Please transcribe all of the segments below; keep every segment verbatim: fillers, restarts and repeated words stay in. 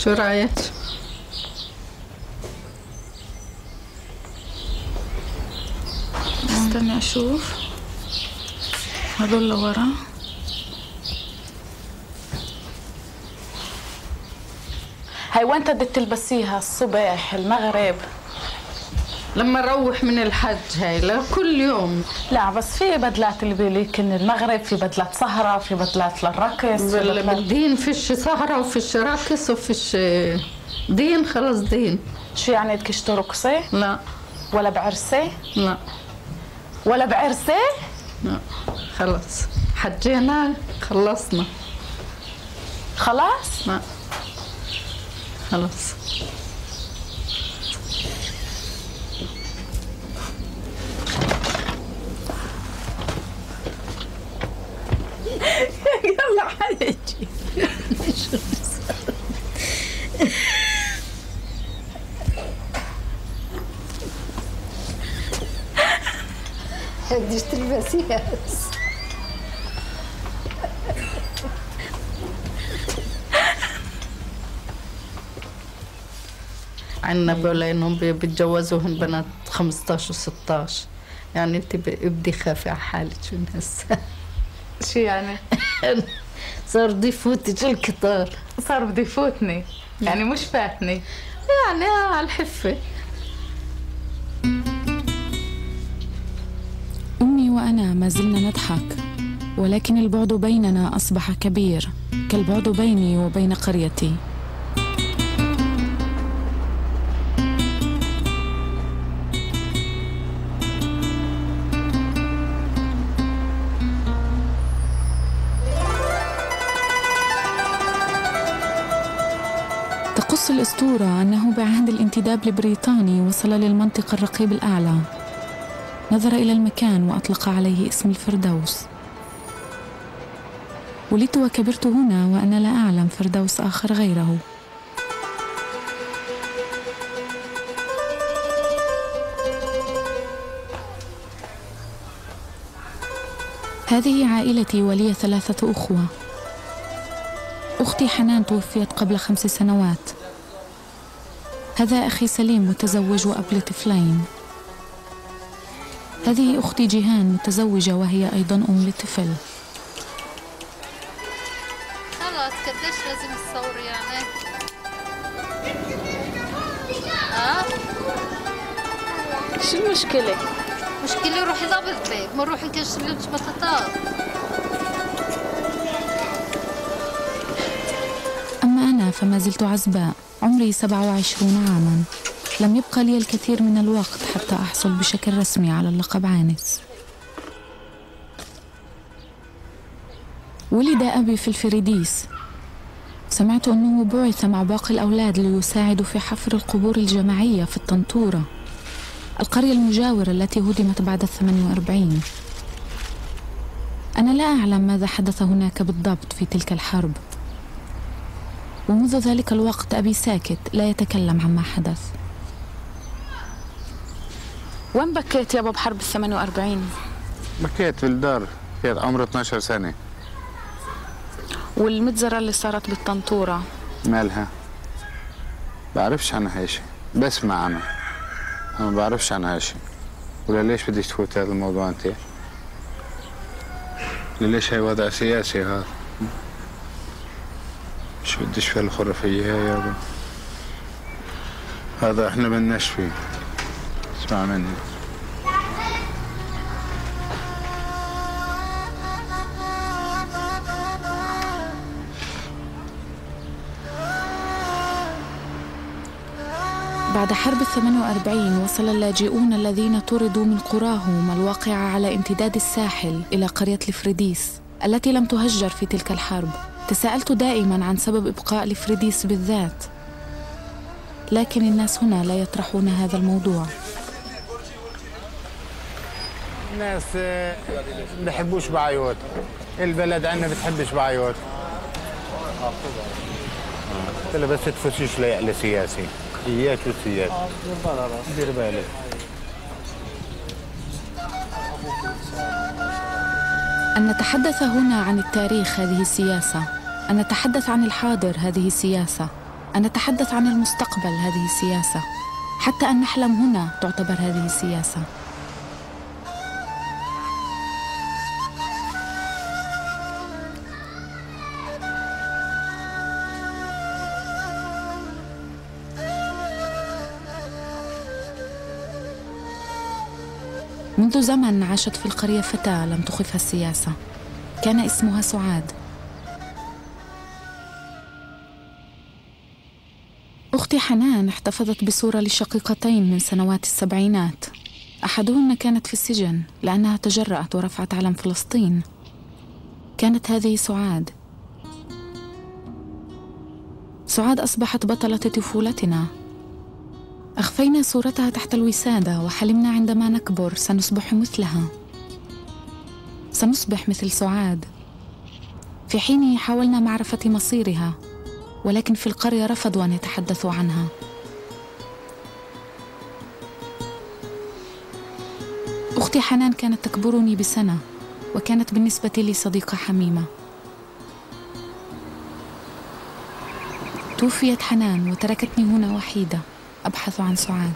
شو رأيك؟ استني أشوف هذول ورا. هاي وين بدك تلبسيها؟ الصبح، المغرب؟ لما نروح من الحج هاي لكل يوم. لا بس في بدلات اللي بيليكن المغرب، في بدلات سهرة، في بدلات للرقص. بالدين فيش سهرة وفيش رقص وفيش دين، خلص دين. شو يعني بدكش ترقصي؟ لا. ولا بعرسة؟ لا. ولا بعرسة؟ لا خلص حجينا خلصنا. خلاص؟ لا خلص. يلا حيجي. بديش تلبسيها بس. عنا بولينهم بيتجوزوهن بنات خمسطعش وستطعش، يعني انت بدي خافي على حالك من هسه. شو يعني؟ صار بدي يفوتك القطار. صار بدي يفوتني يعني مش فاتني يعني على الحفة. أمي وأنا ما زلنا نضحك، ولكن البعد بيننا أصبح كبير كالبعد بيني وبين قريتي. تقص الأسطورة أنه بعهد الانتداب البريطاني وصل للمنطقة الرقيب الأعلى، نظر إلى المكان وأطلق عليه اسم الفردوس. ولدت وكبرت هنا وأنا لا أعلم فردوس آخر غيره. هذه عائلتي ولي ثلاثة أخوة. أختي حنان توفيت قبل خمس سنوات. هذا أخي سليم متزوج وأب لطفلين. هذه أختي جيهان متزوجة وهي أيضا أم لطفل. خلاص قديش لازم تصور يعني؟ اه شو المشكلة؟ مشكلة روحي ضبطك، ما نروح نكشف لك بطاطا. أما أنا فما زلت عزباء، عمري سبعة وعشرين عاما. لم يبقى لي الكثير من الوقت حتى أحصل بشكل رسمي على اللقب عانس. ولد أبي في الفريديس. سمعت أنه بعث مع باقي الأولاد ليساعد في حفر القبور الجماعية في الطنطورة، القرية المجاورة التي هدمت بعد الثمانية وأربعين. أنا لا أعلم ماذا حدث هناك بالضبط في تلك الحرب، ومنذ ذلك الوقت أبي ساكت لا يتكلم عما حدث. وين بكيت يابا بحرب الثمانية وأربعين؟ بكيت في الدار، كان عمري اثنعش سنة. والمجزرة اللي صارت بالطنطورة مالها؟ بعرفش عنها هاي شيء، بسمع عنها، أنا ما بعرفش عنها هاي شيء. ولا ليش بدك تفوت هذا الموضوع أنت؟ ليش هي وضع سياسي هذا؟ مش بديش في الخرافية هاي يابا، هذا احنا بدناش فيه. اسمع مني. بعد حرب الثمانية وأربعين وصل اللاجئون الذين طردوا من قراهم الواقعة على امتداد الساحل إلى قرية الفريديس التي لم تهجر في تلك الحرب. تساءلت دائما عن سبب إبقاء الفريديس بالذات، لكن الناس هنا لا يطرحون هذا الموضوع. الناس بحبوش بعيوت، البلد عنا بتحبش بعيوت. قلت له بس تفوتيش لي سياسي، اياك والسياسي. دير بالك. أن نتحدث هنا عن التاريخ هذه السياسة، أن نتحدث عن الحاضر هذه السياسة، أن نتحدث عن المستقبل هذه سياسة، حتى أن نحلم هنا تعتبر هذه سياسة. منذ زمن عاشت في القرية فتاة لم تخفها السياسة، كان اسمها سعاد. أختي حنان احتفظت بصورة لشقيقتين من سنوات السبعينات، أحدهن كانت في السجن لأنها تجرأت ورفعت علم فلسطين. كانت هذه سعاد. سعاد أصبحت بطلة طفولتنا. أخفينا صورتها تحت الوسادة وحلمنا عندما نكبر سنصبح مثلها، سنصبح مثل سعاد. في حينه حاولنا معرفة مصيرها، ولكن في القرية رفضوا أن يتحدثوا عنها. أختي حنان كانت تكبرني بسنة، وكانت بالنسبة لي صديقة حميمة. توفيت حنان وتركتني هنا وحيدة أبحث عن سعاد.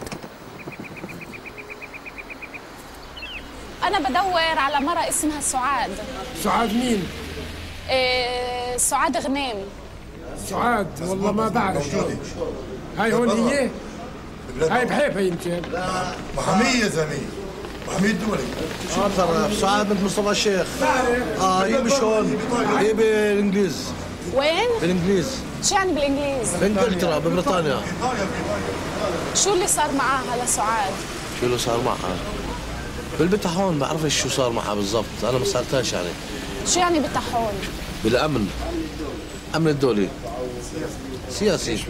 أنا بدور على مرة اسمها سعاد. سعاد مين؟ إيه سعاد غنيم. سعاد والله ما بعرف شو. هاي هون هي؟ هاي بحيفا يمكن. لا محامية زميل. محامية دولي. اه سعاد بنت مصطفى الشيخ. اه هي مش هون، هي بالانجليز. وين؟ بالانجليز. شو يعني بالانجليز؟ بانجلترا ببريطانيا. شو اللي صار معاها لسعاد؟ شو اللي صار معها؟ بالبتة هون ما بعرفش شو صار معها بالضبط، انا ما سالتهاش يعني. شو يعني بتحول؟ بالامن. امن الدولي. سياسي.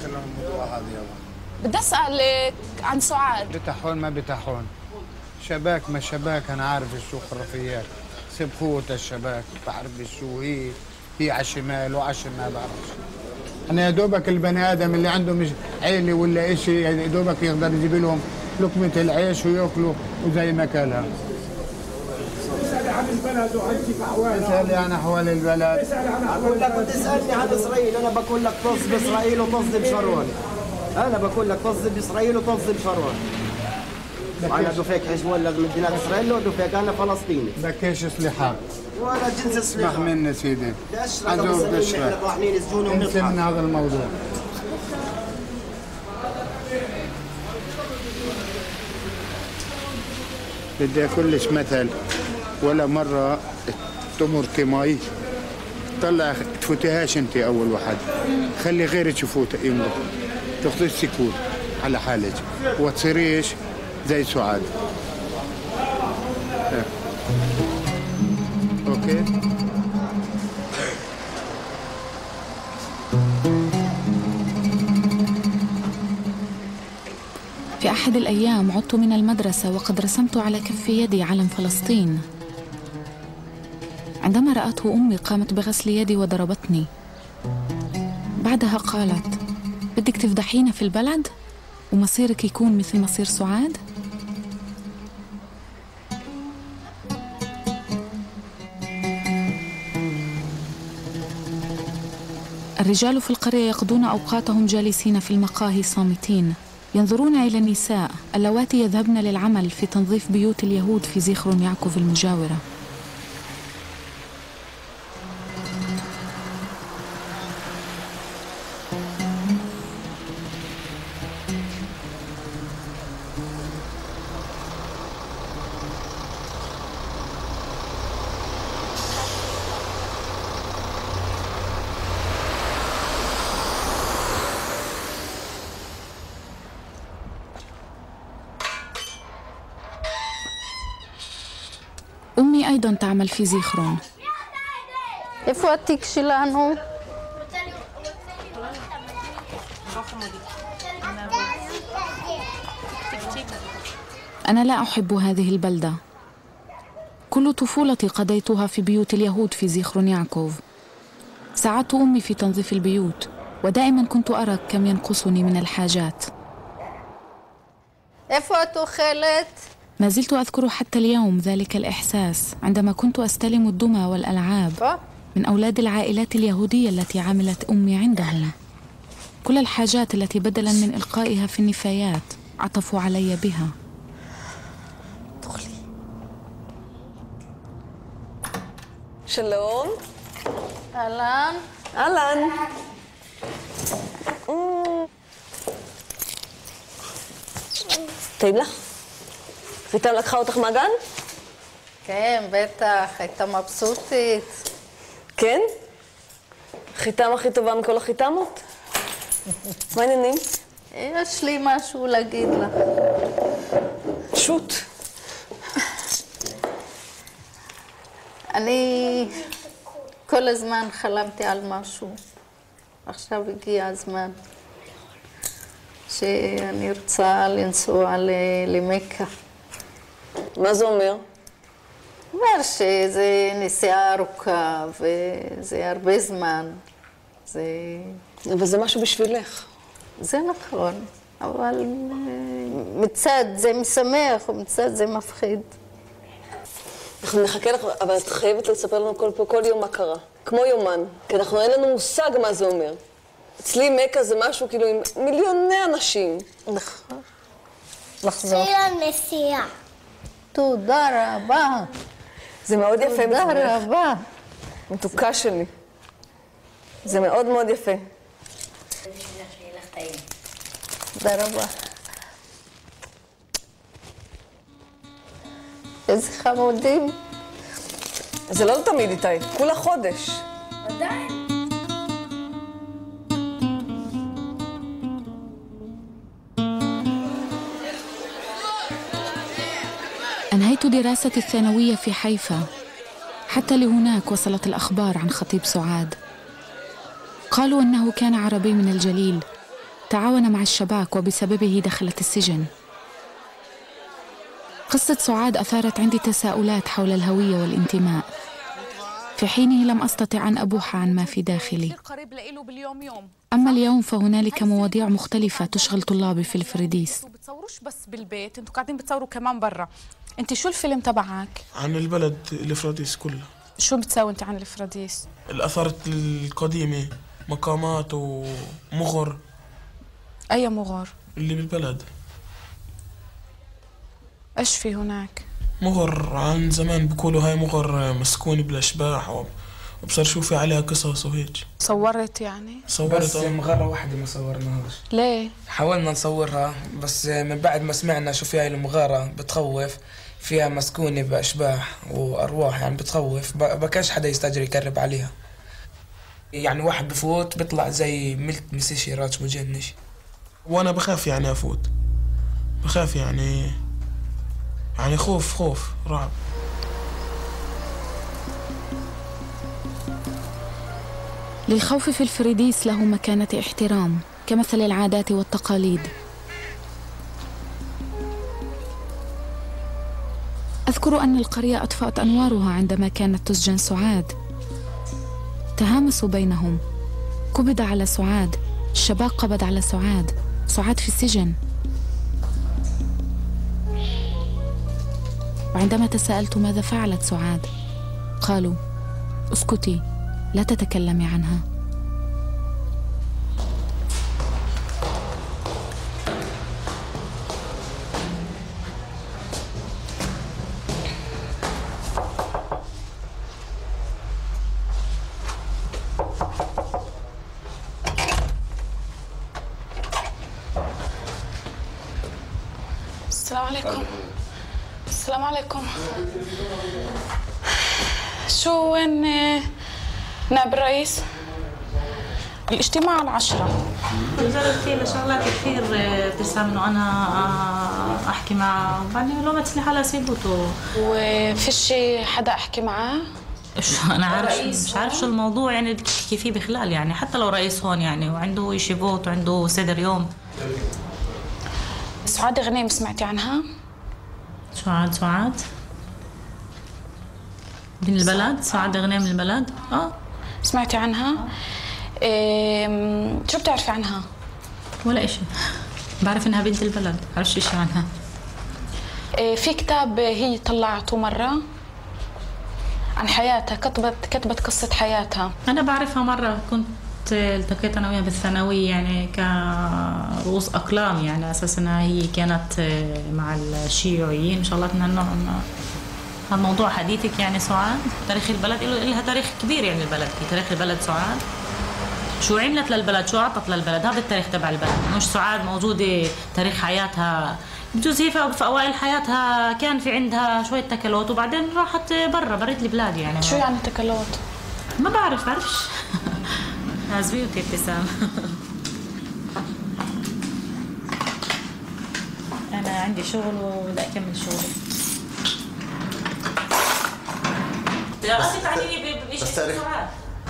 بدي اسالك عن سعاد. بتحون ما بتحون، شباك ما شباك، انا عارف شو خرافيات، سبخوت الشباك، بعرف شو هي، هي على الشمال وعلى الشمال بعرف. انا يا دوبك البني ادم اللي عنده مش عيله ولا شيء يا دوبك يقدر يجيب لهم لقمه العيش وياكلوا وزي ما كلها. اسالي عن البلد وعن كيف احوالها. اسالي عن احوال البلد. بقول لك بتسالني عن اسرائيل، انا بقول لك طز باسرائيل وطز بشارون. انا بقول لك طز باسرائيل وطز بشارون. وانا دوفيك حزب مدينة اسرائيل ودوفيك انا فلسطيني. بكيش سلاحات. ولا جنس السلاح. اسمح مني سيدي. عزوز بشرى. انسى من هذا الموضوع. بدي اقول لك مثل، ولا مرة تمرتي مي طلع تفوتيهاش انت اول واحد، خلي غيرك يفوت يمرق، تاخذي السكون على حالك وتصيريش زي سعاد. اه. اوكي. في أحد الأيام عدت من المدرسة وقد رسمت على كف يدي علم فلسطين. عندما رأته أمي قامت بغسل يدي وضربتني. بعدها قالت: بدك تفضحينا في البلد ومصيرك يكون مثل مصير سعاد؟ الرجال في القرية يقضون أوقاتهم جالسين في المقاهي صامتين، ينظرون إلى النساء اللواتي يذهبن للعمل في تنظيف بيوت اليهود في زيخرون يعقوف المجاورة. أمي أيضاً تعمل في زيخرون. איפה התיק שלנו? أنا لا أحب هذه البلدة. كل طفولتي قضيتها في بيوت اليهود في زيخرون يعقوف. ساعدت أمي في تنظيف البيوت، ودائماً كنت أرى كم ينقصني من الحاجات. איפה את אוכלת? ما زلت أذكر حتى اليوم ذلك الإحساس عندما كنت أستلم الدمى والألعاب من أولاد العائلات اليهودية التي عملت أمي عندهم. كل الحاجات التي بدلاً من إلقائها في النفايات عطفوا علي بها. دخلي. شلون؟ أهلاً. أهلاً. طيب לה, חיתם לקחה אותך מהגן? כן, בטח, הייתה מבסוטית. כן? חיתם הכי טובה מכל החיתמות? מה העניינים? יש לי משהו להגיד לך. שוט. אני כל הזמן חלמתי על משהו. עכשיו הגיע הזמן שאני רוצה לנסוע למכה. מה זה אומר? אומר שזה נסיעה ארוכה וזה הרבה זמן. זה... אבל זה משהו בשבילך. זה נכון, אבל מצד זה משמח ומצד זה מפחיד. אנחנו נחכה לך, אבל את חייבת לספר לנו כל, כל יום מה קרה. כמו יומן, כי אנחנו אין לנו מושג מה זה אומר. אצלי מכה זה משהו כאילו עם מיליוני אנשים. נכון. לחזור. שיהיה נסיעה. תודה רבה. זה מאוד יפה. תודה רבה. מתוקה שלי. זה מאוד מאוד יפה. תודה רבה. איזה חמודים. זה לא תמיד איתי, כולה חודש. עדיין. أنهيت دراستي الثانوية في حيفا. حتى لهناك وصلت الأخبار عن خطيب سعاد. قالوا أنه كان عربي من الجليل، تعاون مع الشباك وبسببه دخلت السجن. قصة سعاد أثارت عندي تساؤلات حول الهوية والانتماء، في حينه لم أستطع أن أبوح عن ما في داخلي. أما اليوم فهنالك مواضيع مختلفة تشغل طلابي في الفريديس. بتصوروش بس بالبيت، انتوا قاعدين بتصوروا كمان برا. انت شو الفيلم تبعك؟ عن البلد الفراديس كله. شو بتسوي انت عن الفراديس؟ الآثار القديمة، مقامات ومغر. أي مغر؟ اللي بالبلد. ايش في هناك؟ مغر عن زمان بيقولوا هاي مغر مسكونة بالأشباح، وبصير شوفي عليها قصص وهيك. صورت يعني؟ صورت بس مغارة واحدة ما صورناهاش. ليه؟ حاولنا نصورها بس من بعد ما سمعنا شو فيها المغارة بتخوف، فيها مسكونة بأشباح وأرواح يعني بتخوف، بكاش حدا يستأجر يقرب عليها. يعني واحد بفوت بيطلع زي ملت مسيشي راتش مجنش. وأنا بخاف يعني أفوت، بخاف يعني يعني خوف خوف رعب. للخوف في الفريديس له مكانة احترام كمثل العادات والتقاليد. أذكر أن القرية أطفأت أنوارها عندما كانت تسجن سعاد. تهامسوا بينهم، قبض على سعاد، الشباك قبض على سعاد، سعاد في السجن. وعندما تساءلت ماذا فعلت سعاد، قالوا اسكتي لا تتكلمي عنها. السلام عليكم. السلام عليكم. شو وين نائب الرئيس؟ الاجتماع على العشرة. جربتي لشغلات كثير بتسمع انه انا احكي معه وبعدين لو ما تصلح على سيبوته. وفيش حدا احكي معاه؟ شو انا عارف مش عارف شو الموضوع يعني بتحكي فيه بخلال يعني حتى لو رئيس هون يعني وعنده شي فوت وعنده صدر يوم. سعاد غنيم سمعتي عنها؟ سعاد سعاد من البلد؟ سعاد غنيم من البلد؟ اه سمعتي عنها؟ إيه شو بتعرفي عنها؟ ولا إشي، بعرف إنها بنت البلد، بعرفش إشي عنها. إيه في كتاب هي طلعته مرة عن حياتها، كتبت كتبت قصة حياتها. أنا بعرفها مرة، كنت التقيت أنا وياها بالثانوية يعني كرؤوس أقلام، يعني أساسا هي كانت مع الشيوعيين. إن شاء الله من هالنوع. هالموضوع حديثك يعني سعاد؟ تاريخ البلد لها تاريخ كبير، يعني البلد في تاريخ البلد سعاد شو عملت للبلد، شو أعطت للبلد، هذا التاريخ تبع البلد. مش سعاد موجودة تاريخ حياتها، بجوز هي في أوائل حياتها كان في عندها شوية تكلوت وبعدين راحت برا بريت البلاد. يعني شو يعني تكلوت؟ ما بعرف بعرفش. عزبي وتي ابتسام. أنا عندي شغل وبدي أكمل شغلي. قصدي تعنيني بشيء سعاد.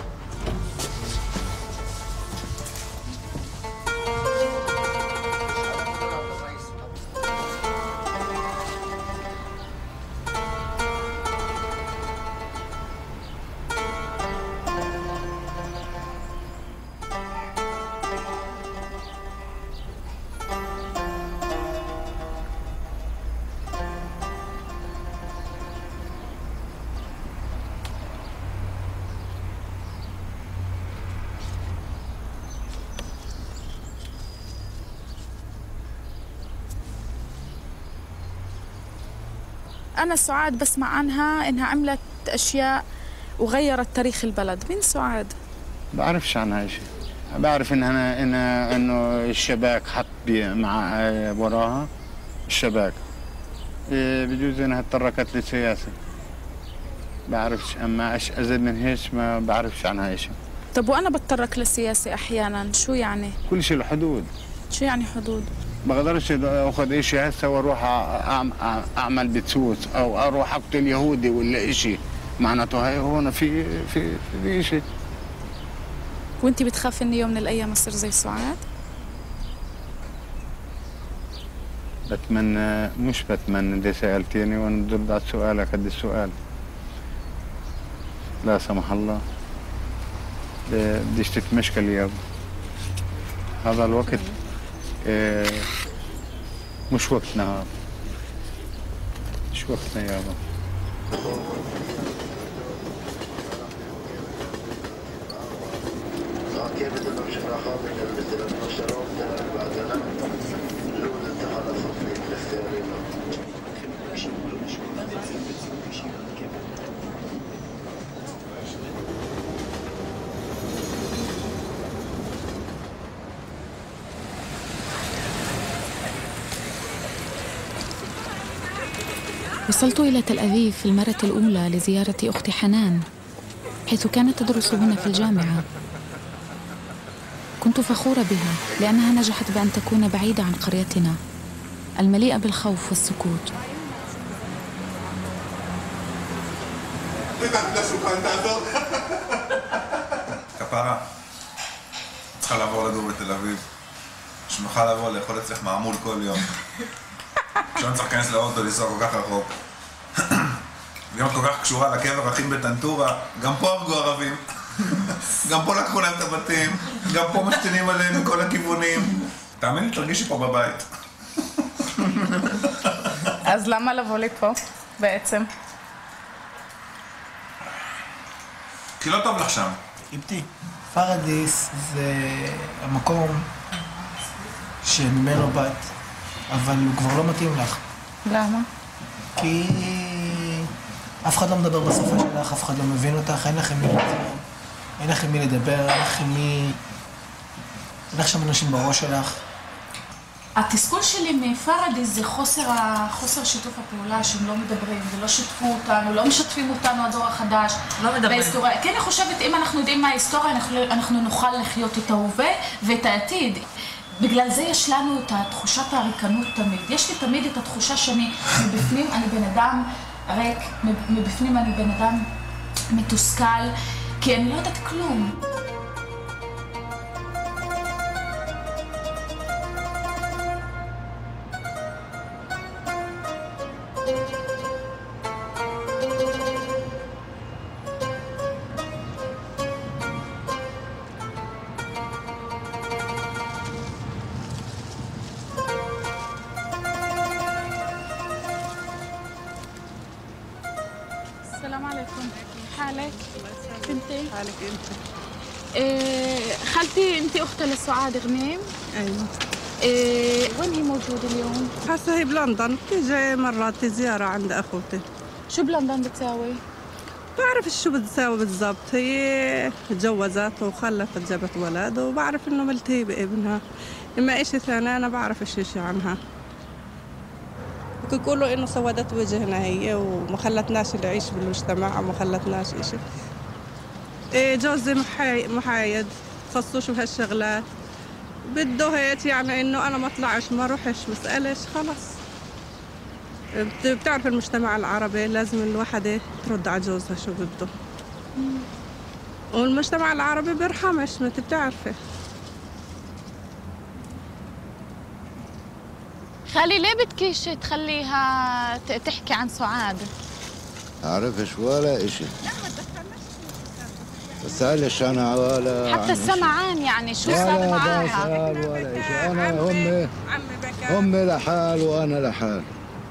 أنا سعاد بسمع عنها إنها عملت أشياء وغيرت تاريخ البلد. مين سعاد؟ بعرفش عنها شيء. بعرف إنها إن إنه الشباك حط مع وراها الشباك. بجوز إنها تطرقت للسياسة. بعرفش، أما إيش أزيد من هيك ما بعرفش عنها شيء. طب وأنا بتطرق للسياسة أحياناً، شو يعني؟ كل شيء له حدود. شو يعني حدود؟ بقدرش اخذ شيء هسه واروح اعمل بتسوس او اروح اقتل يهودي ولا شيء، معناته هي هون في في في شيء. وانت بتخافي انه يوم من الايام يصير زي سعاد؟ بتمنى، مش بتمنى، انت سالتيني وانا برد على سؤالك قد السؤال. لا سمح الله بديش تتمشكل اليوم. هذا الوقت إيه مش وقتنا، هذا مش وقتنا يابا. وصلت إلى تل أبيب في المرة الأولى لزيارة أختي حنان، حيث كانت تدرس هنا في الجامعة. كنت فخورة بها لأنها نجحت بأن تكون بعيدة عن قريتنا المليئة بالخوف والسكوت. كفارة צריכה לעבור לגור בתל אביב, שנוכל לבוא לאכול אצלך מעמול כל יום, שלא נצטרך להיכנס לאוטו לנסוע כל כך רחוק. גם את כל כך קשורה לקבר אחים בטנטורה, גם פה הרגו ערבים, גם פה לקחו להם את הבתים, גם פה משתינים עליהם מכל הכיוונים. תאמין לי, תרגישי פה בבית. אז למה לבוא לפה בעצם? כי לא טוב לך שם. איבתי, פרדיס זה המקום שממנו באת, אבל הוא כבר לא מתאים לך. למה? כי אף אחד לא מדבר בשפה שלך, אף אחד לא מבין אותך, אין לכם מי לדבר, אין לכם מי לדבר, אין לכם מי... אין לך שם אנשים בראש שלך. התסכול שלי מפרדיס זה חוסר, חוסר שיתוף הפעולה, שהם לא מדברים ולא שיתפו אותנו, לא משתפים אותנו הדור החדש. לא מדברים. כן, אני חושבת, אם אנחנו יודעים מה ההיסטוריה, אנחנו, אנחנו נוכל לחיות את ההווה ואת העתיד. בגלל זה יש לנו את תחושת הריקנות תמיד. יש לי תמיד את התחושה שאני מבפנים, אני בן אדם ריק, מבפנים אני בן אדם מתוסכל, כי אני לא יודעת כלום. السلام عليكم. حالك؟ انتي؟ حالك انت؟ إيه خالتي انت اختها لسعاد غنيم؟ ايوه. إيه وين هي موجوده اليوم؟ هسه هي بلندن، بتيجي مرات زياره عند اخوتي. شو بلندن بتساوي؟ بعرف شو بتساوي بالضبط، هي تجوزت وخلفت جابت ولد، وبعرف انه ملتهي بابنها. اما اشي ثاني انا بعرف اشي شي عنها. بيقولوا انه سودت وجهنا هي وما خلتناش نعيش بالمجتمع وما خلتناش اشي. إيه جوزي محاي... محايد، خصوش بهالشغلات. بده هيك يعني انه انا ما اطلعش ما اروحش مسألش خلص. بتعرف المجتمع العربي لازم الوحدة ترد على جوزها شو بده. والمجتمع العربي بيرحمش، ما انت بتعرفي. خالي ليه بدكيش تخليها تحكي عن سعاد؟ أعرفش ولا إشي. بسألش أنا ولا حتى السمعان يعني شو صار معاها؟ ولا بسأل ولا إشي، أنا هم هم لحال وأنا لحال.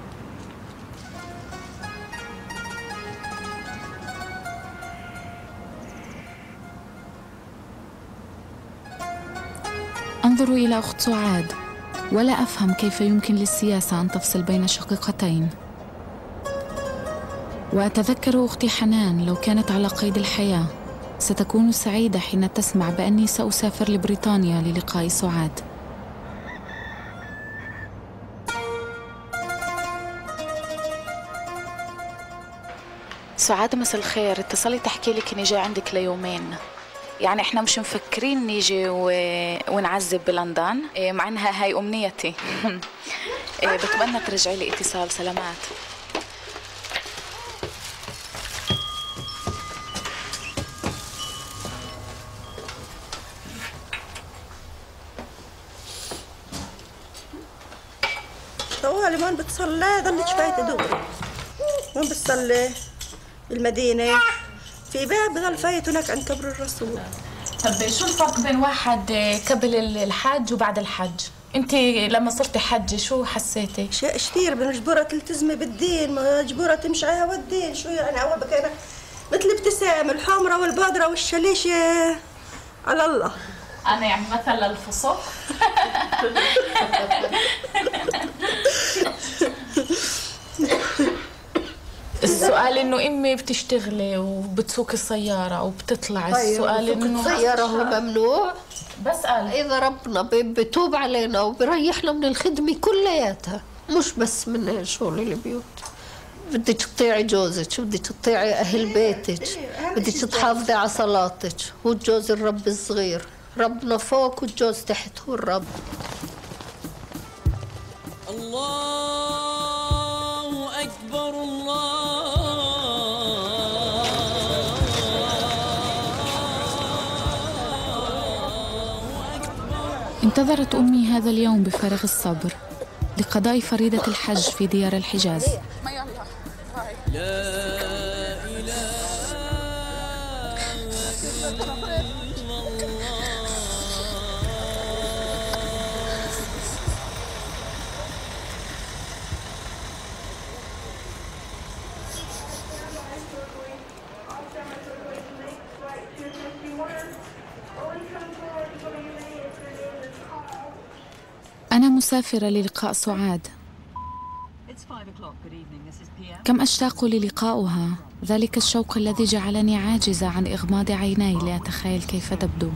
أنظر إلى أخت سعاد ولا أفهم كيف يمكن للسياسة أن تفصل بين شقيقتين. وأتذكر أختي حنان لو كانت على قيد الحياة ستكون سعيدة حين تسمع بأني سأسافر لبريطانيا للقاء سعاد. سعاد مساء الخير، اتصلت أحكي لك إني جاي عندك ليومين. يعني احنا مش مفكرين نيجي و... ونعذب بلندن، مع انها هاي امنيتي. بتمنى ترجعي لي اتصال. سلامات. طوالي وين بتصلي؟ ضلك فايته دغري. وين بتصلي؟ بالمدينه في باب بضل فايت هناك عند قبر الرسول. طب شو الفرق بين واحد قبل الحج وبعد الحج؟ انت لما صرتي حجه شو حسيتي؟ شيء كثير، مجبوره تلتزمي بالدين، مجبوره تمشي على الدين. شو يعني اول بكينا مثل الابتسام الحمراء والبادره والشليشه على الله. انا يعني مثل الفسق. السؤال انه امي بتشتغلي وبتسوقي السياره وبتطلعي. السؤال انه السياره هو ممنوع. بسأل اذا ربنا بتوب علينا وبريحنا من الخدمه كلياتها، مش بس من شغل البيوت. بدك تطيعي جوزك، بدك تطيعي اهل بيتك، بدك تحافظي على صلاتك. والجوز الرب الصغير، ربنا فوق والجوز تحت، هو الرب. الله أكبر الله. انتظرت أمي هذا اليوم بفارغ الصبر لقضاء فريضة الحج في ديار الحجاز. أنا مسافرة للقاء سعاد. كم أشتاق للقاؤها، ذلك الشوق الذي جعلني عاجزة عن إغماض عيني لأتخيل كيف تبدو.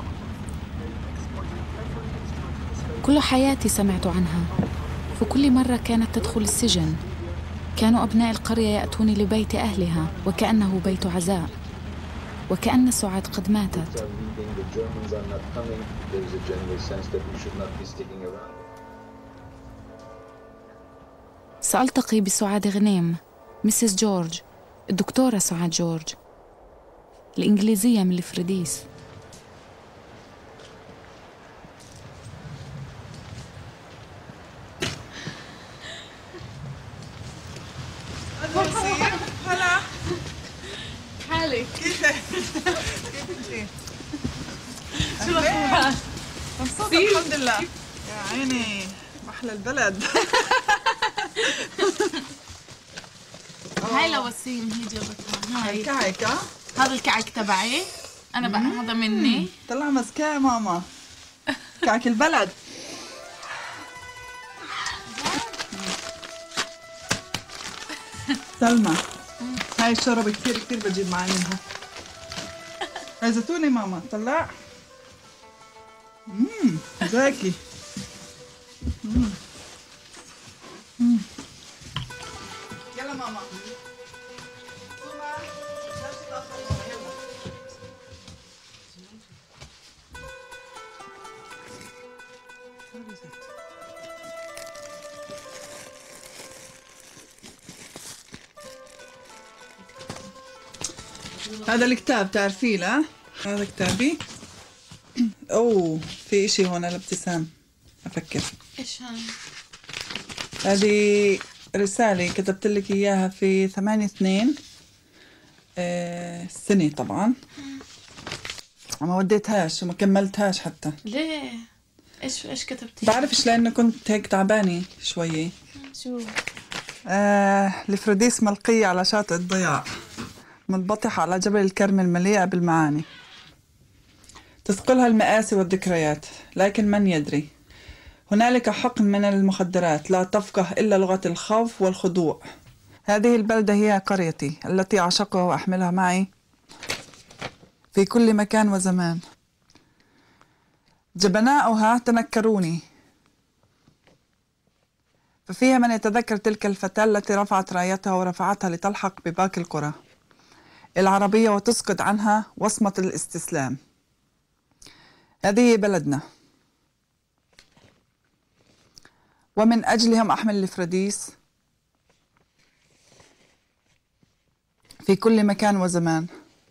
كل حياتي سمعت عنها، فكل مرة كانت تدخل السجن كانوا أبناء القرية يأتون لبيت أهلها وكأنه بيت عزاء، وكأن سعاد قد ماتت. سألتقي بسعاد غنيم، ميسيس جورج، الدكتورة سعاد جورج، الإنجليزية من الفريديس. هلا حالك؟ كيفك؟ كيفك؟ شو الأخبار؟ مبسوطة الحمد لله. يا عيني محلى البلد. هاي لوسيم هي جابتها. هاي الكعك. ها؟ هذا الكعك تبعي. انا بقى هذا مني. طلع مزكاه ماما. كعك البلد. سلمى هاي الشوربه كثير كثير بجيب معي منها. هاي زيتوني ماما طلع. امم زاكي. امم امم يلا ماما. هذا الكتاب تعرفيه لا؟ هذا كتابي. اوه في اشي هون لابتسام افكر. ايش هاي؟ هذه رسالة كتبت لك اياها في ثمانية اثنين آه السنة طبعا. ما وديتهاش وما كملتهاش حتى. ليه؟ ايش ايش كتبتي؟ بعرفش لانه كنت هيك تعبانة شوية. شو؟ آه لفروديس ملقية على شاطئ الضياع منبطحة على جبل الكرم المليئة بالمعاني، تثقلها المآسي والذكريات، لكن من يدري هنالك حقن من المخدرات لا تفقه إلا لغة الخوف والخضوع. هذه البلدة هي قريتي التي أعشقها وأحملها معي في كل مكان وزمان. جبناؤها تنكروني، ففيها من يتذكر تلك الفتاة التي رفعت رايتها ورفعتها لتلحق بباقي القرى العربية وتسقط عنها وصمة الاستسلام. هذه بلدنا، ومن أجلهم أحمل لفروديس في كل مكان وزمان.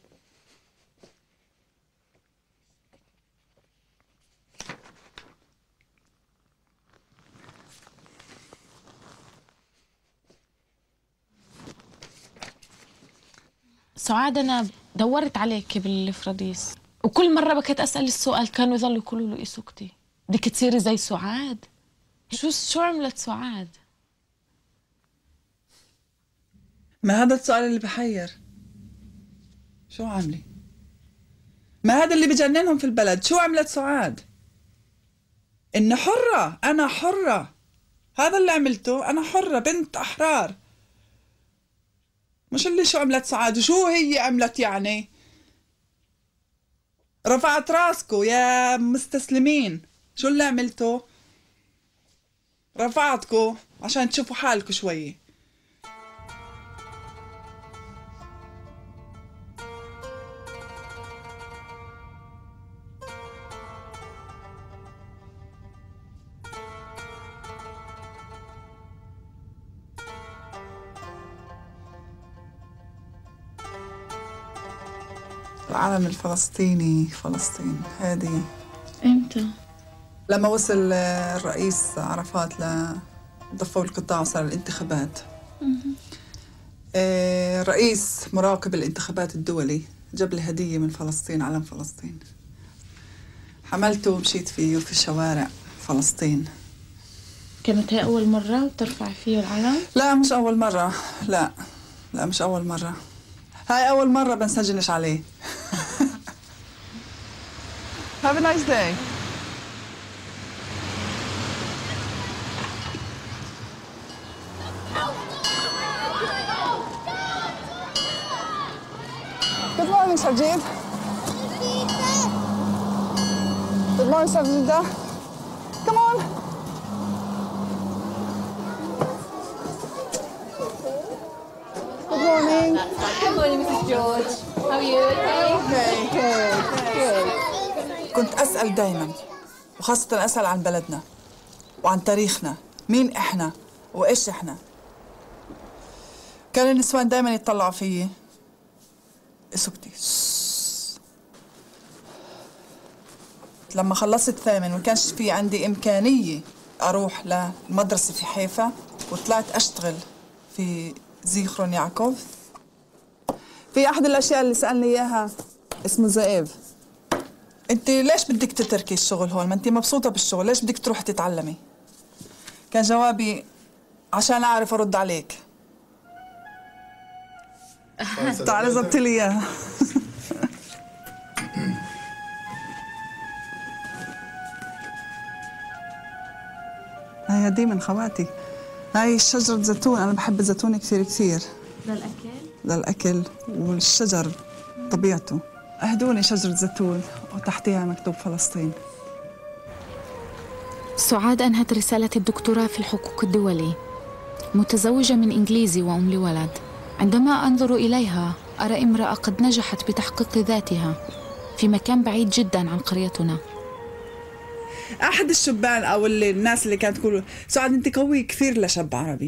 سعاد أنا دورت عليك بالفراديس وكل مرة بكيت أسأل السؤال كانوا يظلوا يقولوا لي اسكتي بدك تصيري زي سعاد. شو شو عملت سعاد؟ ما هذا السؤال اللي بحير. شو عاملة؟ ما هذا اللي بجننهم في البلد. شو عملت سعاد؟ إن حرة، أنا حرة، هذا اللي عملته. أنا حرة، بنت أحرار، مش اللي شو عملت سعاد. شو هي عملت يعني؟ رفعت راسكو يا مستسلمين. شو اللي عملته؟ رفعتكو عشان تشوفوا حالكو شوي. العلم الفلسطيني فلسطين هذه امتى؟ لما وصل الرئيس عرفات لضفوا القطاع وصار الانتخابات. رئيس مراقب الانتخابات الدولي جاب لي هدية من فلسطين، علم فلسطين. حملته ومشيت فيه في شوارع فلسطين. كانت هي أول مرة ترفع فيه العلم؟ لا مش أول مرة، لا لا مش أول مرة. هاي أول مرة بنسجلش عليه. Have a nice day. Good morning, Sajid. Good morning, Sajida. Come on. Good morning. Good morning, Missus George. How are you? Okay. Good, good. كنت أسأل دايماً، وخاصة أسأل عن بلدنا وعن تاريخنا، مين إحنا وإيش إحنا. كان النسوان دايماً يتطلعوا فيي. اسكتي. لما خلصت ثامن وكانش في عندي إمكانية أروح للمدرسة في حيفا وطلعت أشتغل في زيخرون يعقوب. في أحد الأشياء اللي سألني إياها اسمه زئيب، انت ليش بدك تتركي الشغل هون؟ ما انت مبسوطة بالشغل، ليش بدك تروحي تتعلمي؟ كان جوابي عشان اعرف ارد عليك. تعالي زبطي لي اياها. دايما خواتي. هاي شجرة زيتون، أنا بحب الزيتون كثير كثير. للأكل؟ للأكل والشجر طبيعته. أهدوني شجرة زيتون وتحتها مكتوب فلسطين. سعاد أنهت رسالة الدكتوراه في الحقوق الدولي، متزوجة من إنجليزي وأم لولد. عندما أنظر إليها أرى امرأة قد نجحت بتحقيق ذاتها في مكان بعيد جدا عن قريتنا. أحد الشبان أو اللي الناس اللي كانت تقول سعاد أنت قوية كثير لشاب عربي،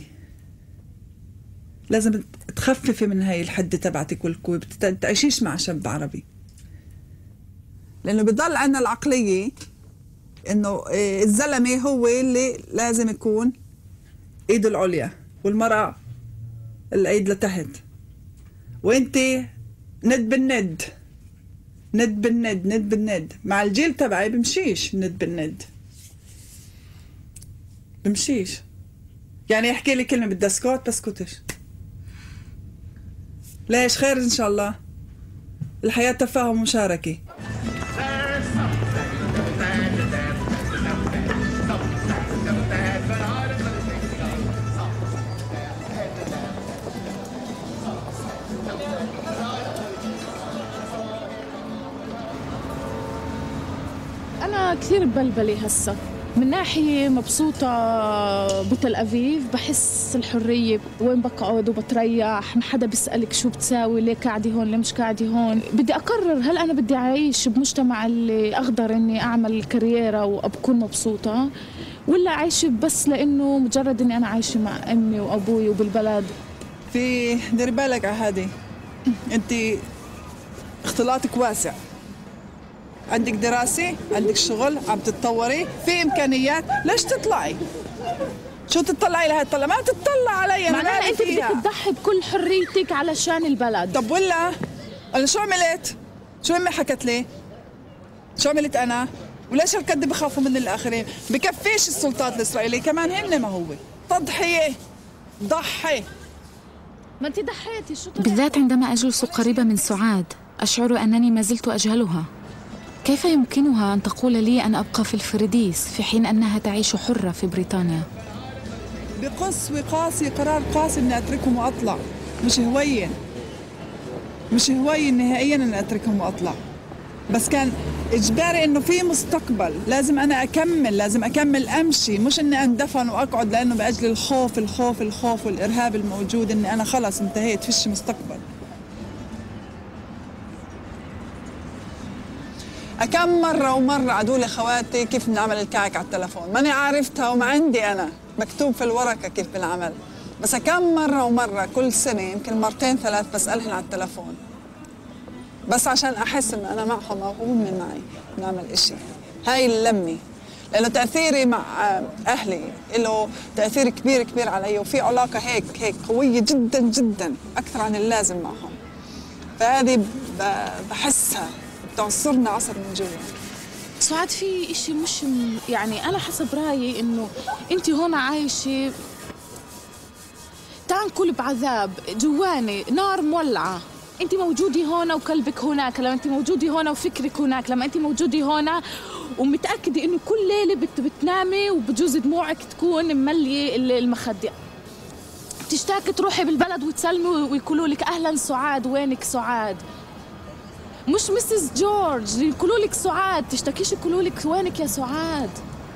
لازم تخففي من هاي الحدة تبعتك والقوة، تعيشيش مع شاب عربي، لأنه بضل عندنا العقلية إنه الزلمة هو اللي لازم يكون إيده العليا والمرأة الأيد لتحت، وأنت ند بالند ند بالند ند بالند. مع الجيل تبعي بمشيش ند بالند، بمشيش. يعني يحكي لي كلمة بدها اسكت بسكتش. ليش؟ خير إن شاء الله. الحياة تفاهم ومشاركة. أنا كثير ببلبلي هسا، من ناحية مبسوطة بتل أبيب، بحس الحرية، وين بقعد وبتريح، ما حدا بيسألك شو بتساوي، ليه قاعدة هون، ليه مش قاعدة هون. بدي أقرر هل أنا بدي أعيش بمجتمع اللي أقدر إني أعمل كاريرا وأكون مبسوطة، ولا أعيش بس لأنه مجرد إني أنا عايشة مع أمي وأبوي وبالبلد. في ديري بالك على هذه، أنت اختلاطك واسع، عندك دراسة، عندك شغل، عم تتطوري، في إمكانيات، ليش تطلعي؟ شو تطلعي لهي الطلعة؟ ما تطلع علي، أنا معناها أنت بدك تضحي بكل حريتك علشان البلد. طب ولا أنا شو عملت؟ شو أمي حكت لي؟ شو عملت أنا؟ وليش هالقد بخافوا من الآخرين؟ بكفيش السلطات الإسرائيلية كمان هن ما هو تضحية، ضحي. ما أنت ضحيتي. شو بالذات عندما أجلس قريبة من سعاد أشعر أنني ما زلت أجهلها. كيف يمكنها أن تقول لي أن أبقى في الفرديس في حين أنها تعيش حرة في بريطانيا؟ بقص وقاسي، قرار قاسي إني أتركهم وأطلع، مش هوين مش هوين نهائياً إني أتركهم وأطلع، بس كان إجباري إنه في مستقبل، لازم أنا أكمل، لازم أكمل أمشي، مش إني أندفن وأقعد لأنه بأجل الخوف الخوف الخوف والإرهاب الموجود إني أنا خلص انتهيت، فيش مستقبل. كم مرة ومرة عدوا لي خواتي كيف بنعمل الكعك على التلفون، ماني عارفتها وما عندي أنا مكتوب في الورقة كيف بنعمل، بس كم مرة ومرة كل سنة يمكن مرتين ثلاث بسألهن على التلفون، بس عشان أحس إن أنا معهم أو هم معي نعمل إشي. هاي اللمة، لأنه تأثيري مع أهلي له تأثير كبير كبير علي، وفي علاقة هيك هيك قوية جدا جدا أكثر عن اللازم معهم، فهذه بحسها بتعصرنا عصر من جوا. سعاد في إشي مش يعني أنا حسب رأيي إنه أنت هون عايشة تنكل بعذاب جواني، نار مولعة. أنت موجودة هون وقلبك هناك، لما أنت موجودة هون وفكرك هناك، لما أنت موجودة هون ومتأكدة إنه كل ليلة بت بتنامي وبجوز دموعك تكون مملية المخدة. بتشتاقي تروحي بالبلد وتسلمي ويقولوا لك أهلا سعاد، وينك سعاد؟ مش مسز جورج يقولوا لك سعاد، تشتكيش يقولوا لك وينك يا سعاد؟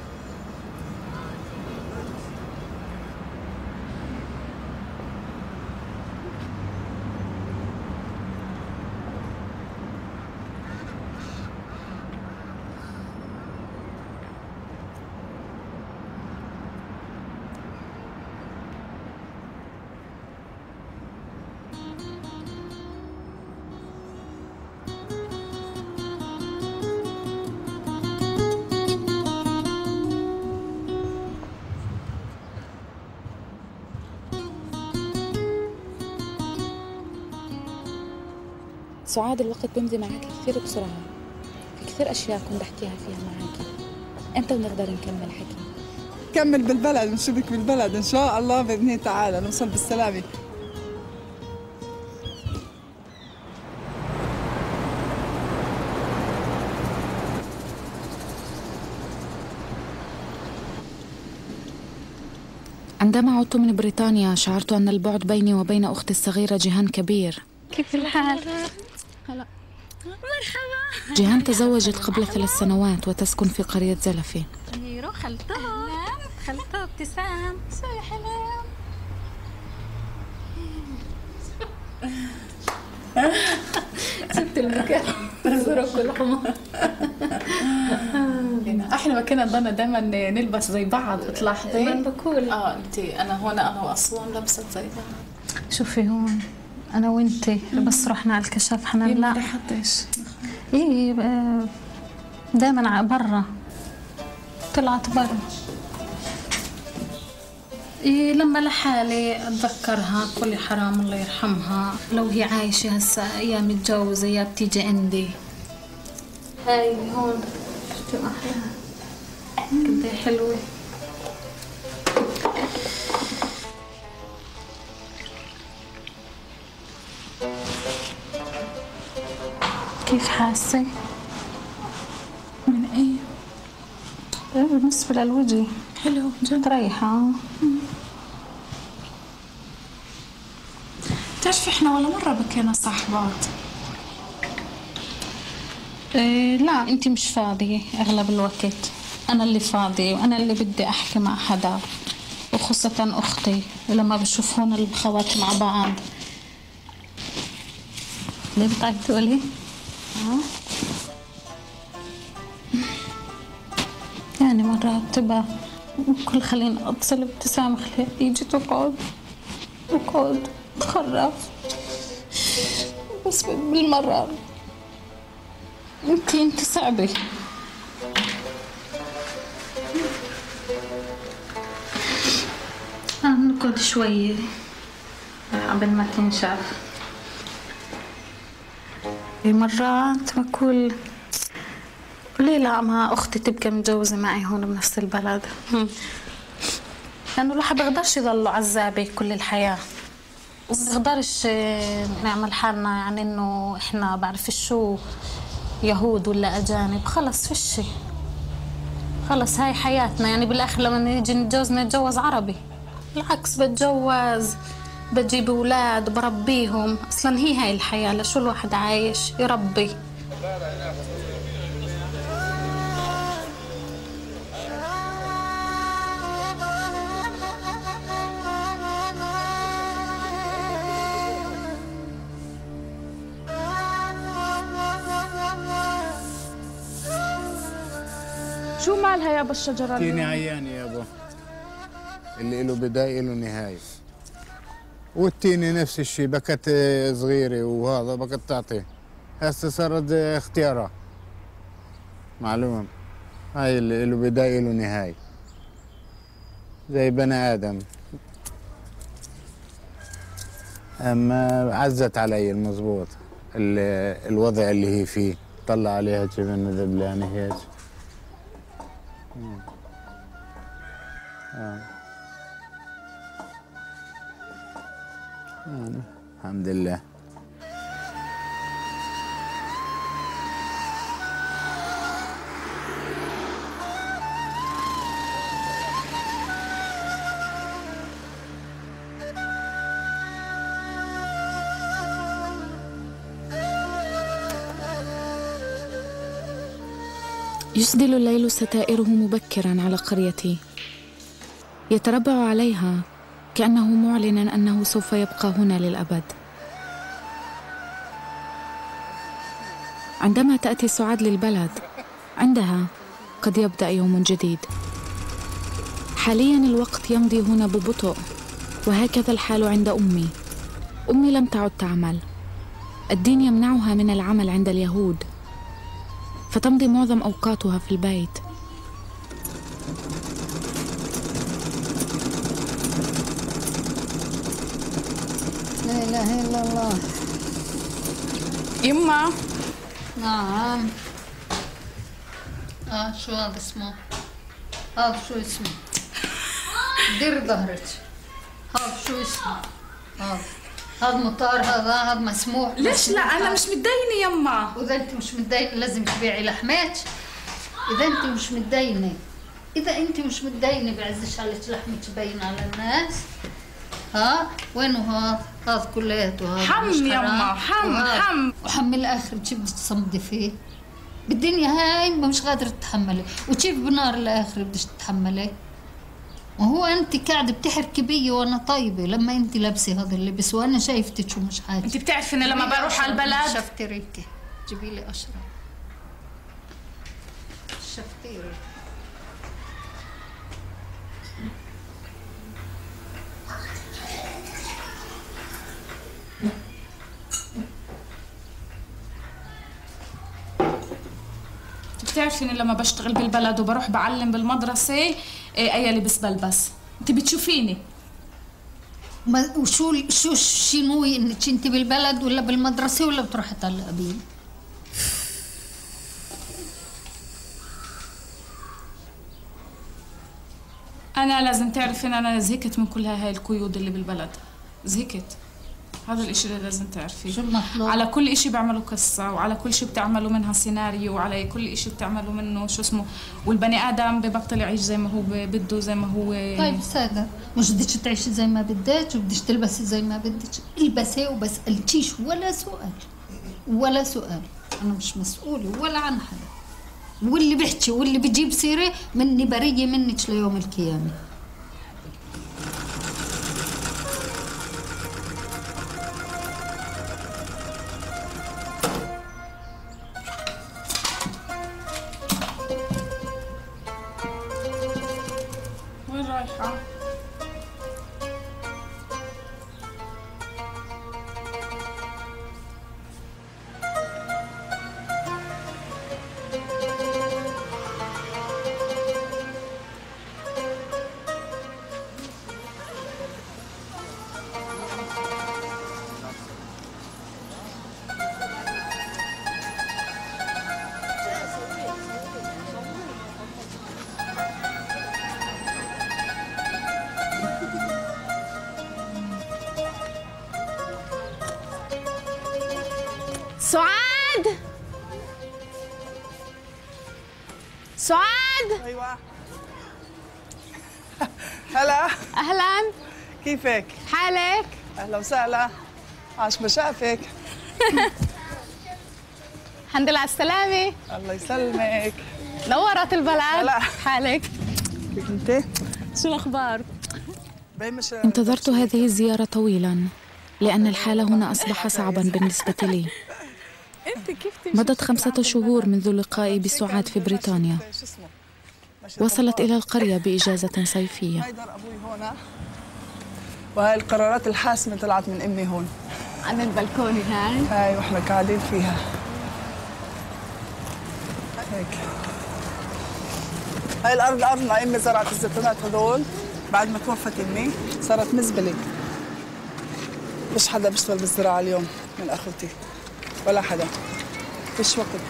سعاد الوقت بيمضي معك كثير بسرعة، في كثير أشياء كنت أحكيها فيها معك، إمتى بنقدر نكمل حكي؟ كمل بالبلد، نشوفك بالبلد إن شاء الله بإذن تعالى، نوصل بالسلامة. عندما عدت من بريطانيا شعرت أن البعد بيني وبين أختي الصغيرة جيهان كبير. كيف الحال؟ هلا مرحبا. جيهان تزوجت قبل ثلاث سنوات وتسكن في قرية زلفة. هيرو خلطوب خلطوب ابتسام شو يا حلام. شفت المكان الزرق والحمار. احنا ما كنا نضلنا دائما نلبس زي بعض بتلاحظي؟ من بقول اه انت انا هون انا واسوان لبست زي بعض. شوفي هون انا وانتي بس رحنا على الكشاف حنان لا ما حدش ايه دائما برا طلعت برا. إيه لما لحالي اتذكرها تقول لي حرام الله يرحمها لو هي عايشه هسه يا متجوزه يا بتيجي عندي. هاي هون شفتي احلاها قد ايه حلوه. كيف حاسه؟ من ايه؟ بالنسبه للوجه حلو جد ريحه. بتعرفي احنا ولا مرة بكينا صاحبات. إيه لا انت مش فاضية اغلب الوقت. انا اللي فاضية وانا اللي بدي احكي مع حدا وخاصة اختي لما بشوف هون الخوات مع بعض. ليه بتعيطوا لي؟ اه يعني مرات تبقى كل خليني اتصل ابتسام خليها يجي تقعد تقعد تخرف بس بالمرة انت انت صعبة. اه نقعد شوية قبل ما تنشف. مرات بقول ليه لا ما اختي تبقى متجوزة معي هون بنفس البلد. لانه الواحد بيقدرش يضل عزابي كل الحياة ومنقدرش نعمل حالنا يعني انه احنا بعرف شو يهود ولا اجانب. خلص فيش خلص هاي حياتنا يعني بالاخر لما نيجي نتجوز نتجوز عربي. بالعكس بتجوز بجيب اولاد بربيهم. اصلا هي هاي الحياة لشو الواحد عايش يربي. شو مالها يابا الشجرة؟ التين عيان يابا اللي له بداية له نهاية. والتين نفس الشيء بكت صغيرة وهذا بكت تعطي. هسه صارت اختيارها معلوم. هاي اللي له بداية له نهاية زي بني آدم. أما عزت علي المضبوط الوضع اللي هي فيه. طلع عليها جبن ذبلانة هيك. آه. آه. الحمد لله. يسدل الليل ستائره مبكراً على قريتي. يتربع عليها كأنه معلناً أنه سوف يبقى هنا للأبد. عندما تأتي سعاد للبلد عندها قد يبدأ يوم جديد. حالياً الوقت يمضي هنا ببطء وهكذا الحال عند أمي. أمي لم تعد تعمل. الدين يمنعها من العمل عند اليهود فتمضي معظم أوقاتها في البيت. لا إله إلا الله. يما. نعم. آه شو هذا اسمه؟ هذا شو اسمه؟ دير ظهرك. هذا شو اسمه؟ هذا هذا مطار. هذا هذا مسموح. ليش لا أنا مش متدينة يما. وإذا أنت مش متدينة لازم تبيعي لحمات. إذا أنت مش متدينة إذا أنت مش متدينة بعزش عليك لحمك تبين على الناس. ها وينه هذا؟ هذا كلياته هذا حم يما حم حم وحم الآخر كيف بدك تصمدي فيه؟ بالدنيا هاي مش قادرة تتحملي، وكيف بنار الآخر بدك تتحملي؟ وهو أنت قاعدة بتحركي بي وأنا طيبة لما أنت لابسة هذا اللبس وأنا شايفتك ومش حاجة. أنت بتعرفي إني لما بروح على البلد شفتي ريكي جيبي لي أشرب. شفتي ريكي بتعرفي اني لما بشتغل بالبلد وبروح بعلم بالمدرسة ايه اي لبس بلبس. انت بتشوفيني ما وشو شو شنو انك انت بالبلد ولا بالمدرسة ولا بتروحي تعلقين؟ انا لازم تعرفي ان انا زهقت من كل هاي القيود اللي بالبلد. زهقت. هذا الاشي اللي لازم تعرفيه. شو المطلوب؟ على كل اشي بعملوا قصة، وعلى كل شي بتعملوا منها سيناريو، وعلى كل اشي بتعملوا منه شو اسمه، والبني ادم ببطل يعيش زي ما هو بده زي ما هو. طيب سادة، مش بدك تعيشي زي ما بدك وبدك تلبسي زي ما بدك، البسي وبس التيش ولا سؤال. ولا سؤال، انا مش مسؤولة ولا عن حدا. واللي بيحكي واللي بيجيب سيرة مني برية منك ليوم القيامة. وين رايحة؟ سعاد سعاد ايوه هلا اهلا كيفك؟ حالك؟ اهلا وسهلا عاش ما شافك. الحمد لله على السلامة. الله يسلمك. نورت البلد. هلا حالك؟ كيف انت؟ شو الاخبار؟ انتظرت هذه الزيارة طويلا لأن الحال هنا أصبح صعبا بالنسبة لي. مضت خمسة شهور منذ لقائي بسعاد في بريطانيا. وصلت إلى القرية بإجازة صيفية. هيدا أبوي هون، وهاي القرارات الحاسمة طلعت من أمي هون. عن البلكونة هاي؟ هاي وإحنا قاعدين فيها. هيك. هاي الأرض أرضنا، أمي زرعت الزيتونات هذول بعد ما توفت أمي، صارت مزبلة. مش حدا بيشتغل بالزراعة اليوم من أخوتي، ولا حدا. فيش وقت.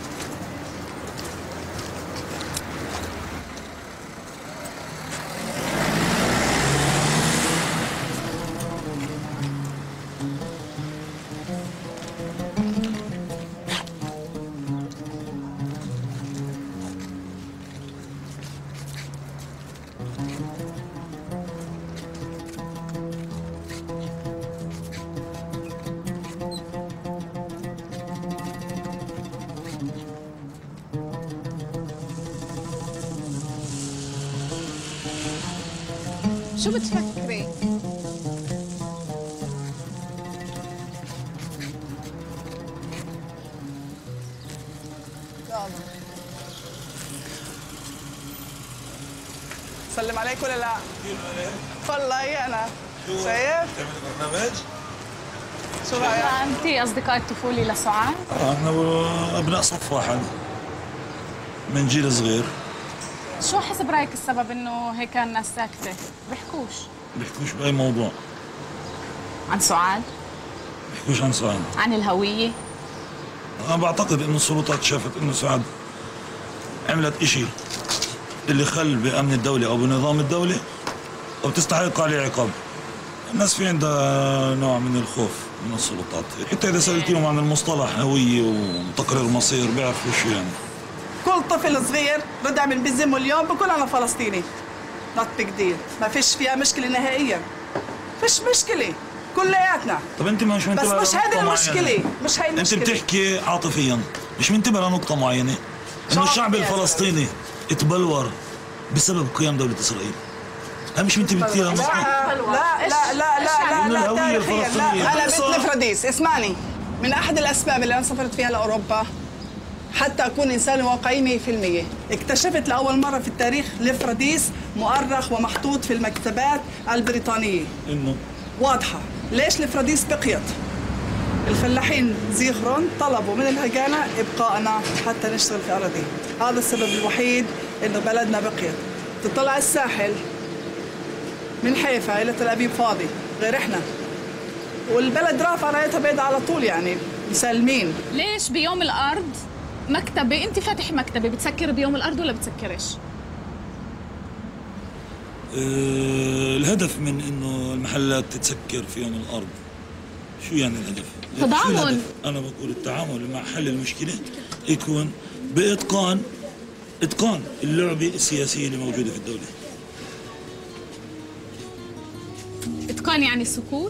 شو بتفكري؟ سلم عليك ولا لا؟ والله هي أنا. شايف؟ تعمل برنامج؟ شو رأيك؟ أنتِ أصدقاء الطفولة لسعاد؟ احنا ابناء صف واحد من جيل صغير. شو حسب رايك السبب انه هيك الناس ساكته؟ بيحكوش بيحكوش باي موضوع. عن سعاد؟ بيحكوش عن سعاد. عن الهويه؟ انا بعتقد انه السلطات شافت انه سعاد عملت اشي اللي خل بامن الدوله او بنظام الدوله وبتستحق عليه عقاب. الناس في عندها نوع من الخوف من السلطات، حتى اذا سالتيهم عن المصطلح هويه وتقرير مصير بيعرفوا شو يعني. كل كل طفل صغير رضع من بزمه اليوم بقول انا فلسطيني. نوت بيج ديل، ما فيش فيها مشكله نهائيا. فيش مشكله كلياتنا. طب انت مش منتبه بس مش هذه المشكله، مش هي المشكله. انت بتحكي عاطفيا، مش منتبه لنقطه معينه انه الشعب الفلسطيني اتبلور بسبب قيام دوله اسرائيل. هل مش منتبه كثير للنقطه؟ لا لا لا لا لا لا تاريخيا لا. انا بنت فراديس، اسمعني، من احد الاسباب اللي انا سافرت فيها لاوروبا حتى اكون انسان واقعي مية بالمية، اكتشفت لاول مره في التاريخ لفراديس مؤرخ ومحطوط في المكتبات البريطانيه. انه واضحه، ليش لفراديس بقيت؟ الفلاحين زيخرون طلبوا من الهجانه ابقائنا حتى نشتغل في اراضيهم، هذا السبب الوحيد انه بلدنا بقيت. تطلع الساحل من حيفا الى تل ابيب فاضي غير احنا، والبلد رافعه رايتها بيضاء على طول، يعني مسالمين. ليش بيوم الارض مكتبه انت فاتح مكتبه بتسكر بيوم الارض ولا بتسكرش؟ أه الهدف من انه المحلات تتسكر في يوم الارض شو يعني الهدف؟ تضامن. انا بقول التعامل مع حل المشكله يكون باتقان اتقان اللعبه السياسيه اللي موجوده في الدوله. اتقان يعني السكوت؟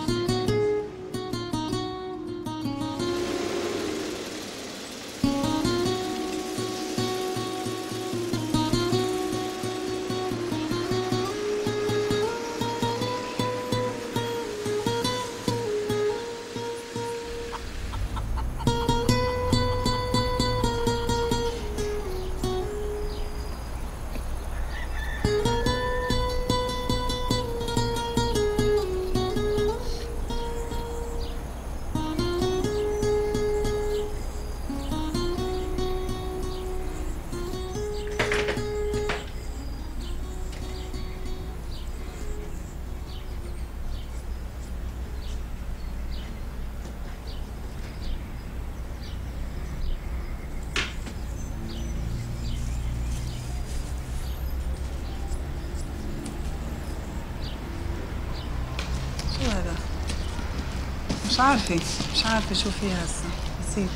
مش عارفة مش عارفة شو فيها هسه، نسيت.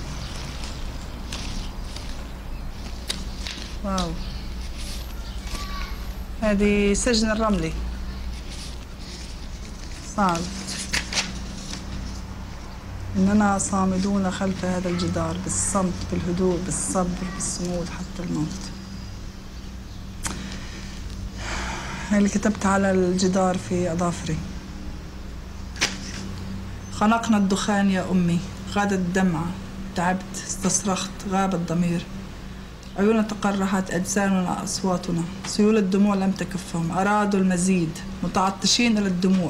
واو، هذه سجن الرملي. صعب. إننا صامدون خلف هذا الجدار بالصمت بالهدوء بالصبر بالصمود حتى الموت. هاي اللي كتبت على الجدار في أظافري. خنقنا الدخان يا أمي، غادت الدمعة، تعبت، استصرخت، غاب الضمير. عيوننا تقرحت، أجسامنا أصواتنا، سيول الدموع لم تكفهم، أرادوا المزيد، متعطشين إلى الدموع.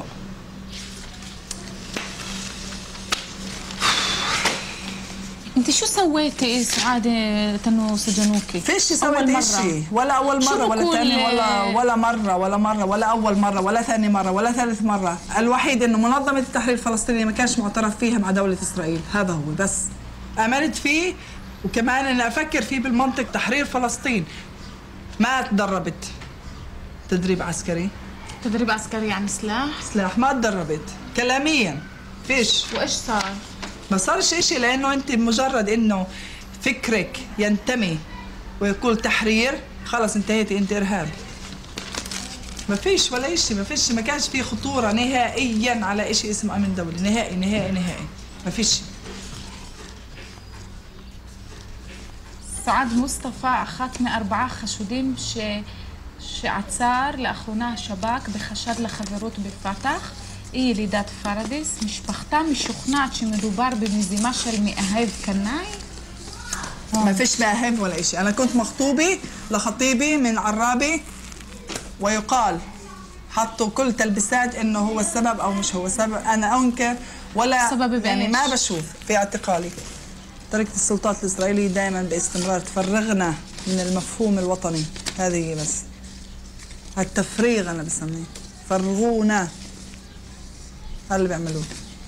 انت شو سويتي سعادة انه سجنوكي؟ فيش سويت شيء، ولا اول مره ولا ثاني ولا ولا مره ولا مره ولا اول مره ولا ثاني مره ولا ثالث مره، الوحيد انه منظمه التحرير الفلسطينيه ما كانش معترف فيها مع دوله اسرائيل، هذا هو بس. امنت فيه وكمان اني افكر فيه بالمنطق تحرير فلسطين. ما تدربت تدريب عسكري. تدريب عسكري يعني سلاح؟ سلاح، ما تدربت كلاميا فيش. وايش صار؟ ما صارش إشي، لأنه أنت بمجرد إنه فكرك ينتمي ويقول تحرير خلص انتهيتي، أنت إرهاب. ما فيش ولا إشي، ما فيش، ما كانش في خطورة نهائياً على إشي اسمه أمن دولي، نهائي نهائي نهائي، ما فيش. سعاد مصطفى أخذتنا أربعة خشودين ش שעצר לאחרונה השב"כ בחשד לחברות בפתח. היא ילידת פרדס, משפחתה משוכנעת שמדובר במזימה של מאהב קנאי. ما فيش ماهب ولا شيء، أنا كنت مخطوبة لخطيبي من عرابي، ويقال حطوا كل تلبسات إنه هو السبب أو مش هو السبب. أنا أنكر ولا سبب يعني ما بشوف في اعتقالي. طريقة السلطات الإسرائيلية دائما باستمرار تفرغنا من المفهوم الوطني، هذه هي بس. التفريغ أنا بسميه، فرغونا، هذا اللي بيعملوه.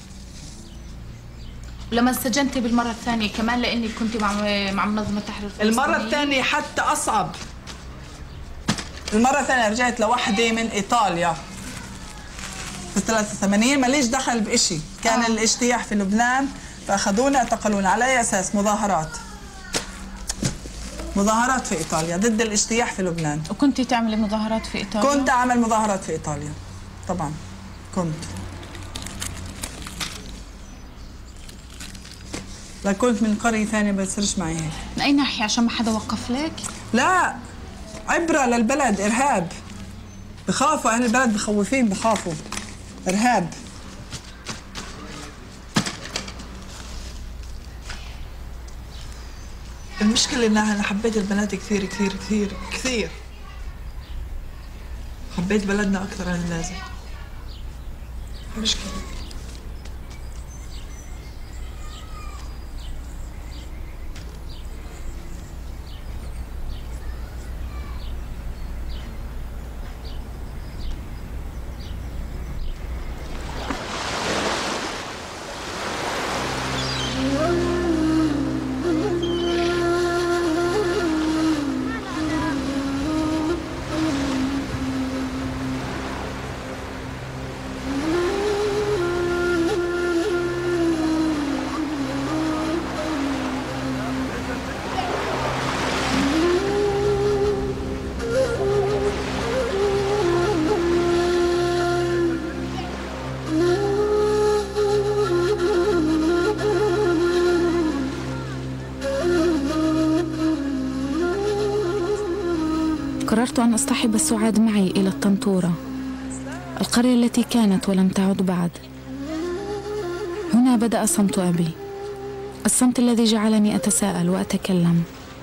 لما سجنتي بالمرة الثانية كمان لأني كنت مع مع منظمة التحرير الفلسطينية؟ المرة الثانية حتى أصعب. المرة الثانية رجعت لوحدة من إيطاليا في ثلاثة وثمانين، ماليش دخل بإشي، كان آه. الاجتياح في لبنان، فأخذونا اعتقلونا على أي أساس؟ مظاهرات. مظاهرات في إيطاليا ضد الاجتياح في لبنان. وكنتي تعملي مظاهرات في إيطاليا؟ كنت أعمل مظاهرات في إيطاليا طبعا كنت. لا كنت من قرية ثانية ما بتصيرش معي هيك. من أي ناحية؟ عشان ما حدا وقف لك؟ لا عبرة للبلد، إرهاب. بخافوا أهل البلد، بخوفين، بخافوا إرهاب. المشكلة إن أنا حبيت البنات كثير كثير كثير كثير. حبيت بلدنا أكثر من اللازم. مشكلة. قررت أن أصطحب سعاد معي إلى الطنطورة، القرية التي كانت ولم تعد بعد. هنا بدأ صمت أبي، الصمت الذي جعلني أتساءل وأتكلم.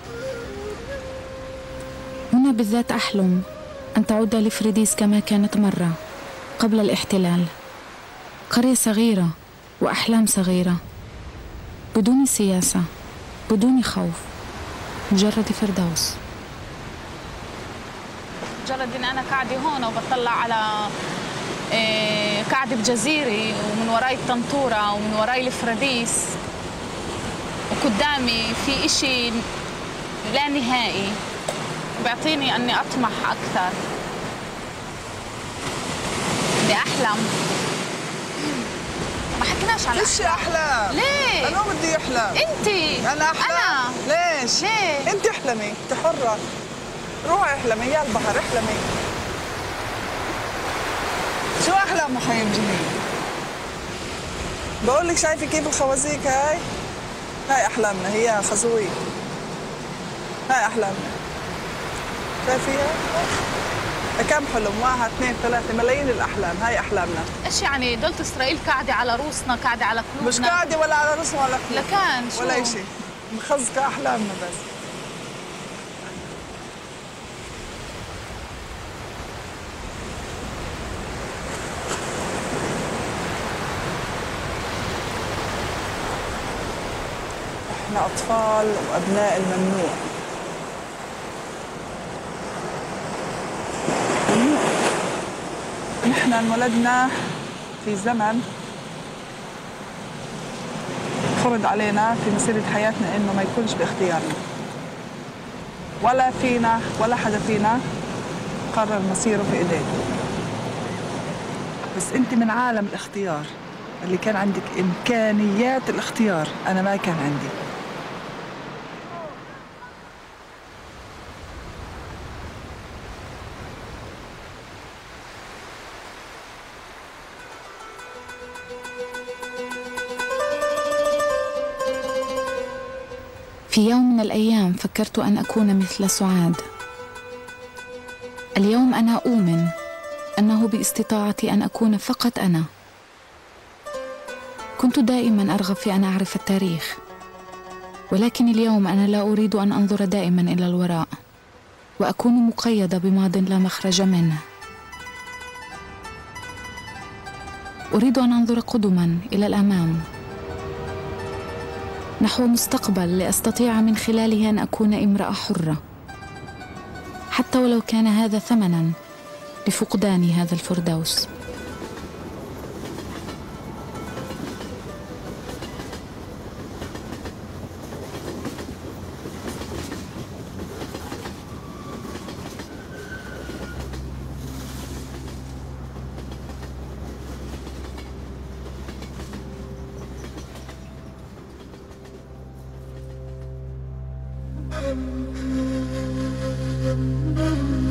هنا بالذات أحلم أن تعود لفريديس كما كانت مرة قبل الاحتلال، قرية صغيرة وأحلام صغيرة، بدون سياسة، بدون خوف، مجرد فردوس. مجرد إن أنا قاعدة هون وبطلع على إيه قاعدة بجزيرة، ومن وراي الطنطورة ومن وراي الفراديس، وقدامي في إشي لا نهائي بيعطيني أني أطمح أكثر، بدي أحلم. ما حكيناش عن ليش أحلام؟ ليه؟ أنا بدي يحلم. أنت. أنا أحلم. أنا. ليش؟ ليه؟ أنت احلمي، أنت حرة. روحي احلمي يا البحر، احلمي. شو أحلام مخيم جميل؟ بقول لك شايفة كيف الخوازيق هاي؟ هاي أحلامنا، هي خزوية. هاي أحلامنا. شايفيها؟ كم حلم؟ واحد، اثنين، ثلاثة، ملايين الأحلام، هاي أحلامنا. إيش يعني دولة إسرائيل قاعدة على روسنا، قاعدة على قلوبنا؟ مش قاعدة ولا على روسنا ولا قلوبنا. لكان شو؟ ولا شيء. مخزقة أحلامنا بس. احنا أطفال وأبناء الممنوع. نحن انولدنا في زمن فرض علينا في مسيرة حياتنا إنه ما يكونش باختيارنا، ولا فينا ولا حدا فينا قرر مصيره في إيديه. بس أنت من عالم الاختيار اللي كان عندك إمكانيات الاختيار، أنا ما كان عندي. في يوم من الأيام فكرت أن أكون مثل سعاد. اليوم أنا أؤمن أنه باستطاعتي أن أكون فقط أنا. كنت دائما أرغب في أن أعرف التاريخ، ولكن اليوم أنا لا أريد أن أنظر دائما إلى الوراء وأكون مقيدة بماضٍ لا مخرج منه. أريد أن أنظر قدما إلى الأمام، نحو مستقبل لأستطيع من خلاله أن أكون امرأة حرة، حتى ولو كان هذا ثمناً لفقدان هذا الفردوس. Thank you.